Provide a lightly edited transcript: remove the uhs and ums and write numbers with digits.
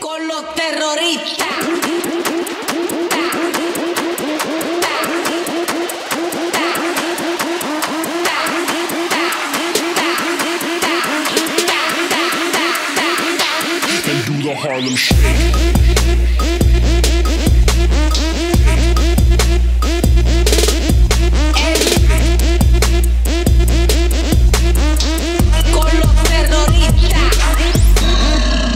con los terroristas. And do the Harlem Shake. Con los terroristas.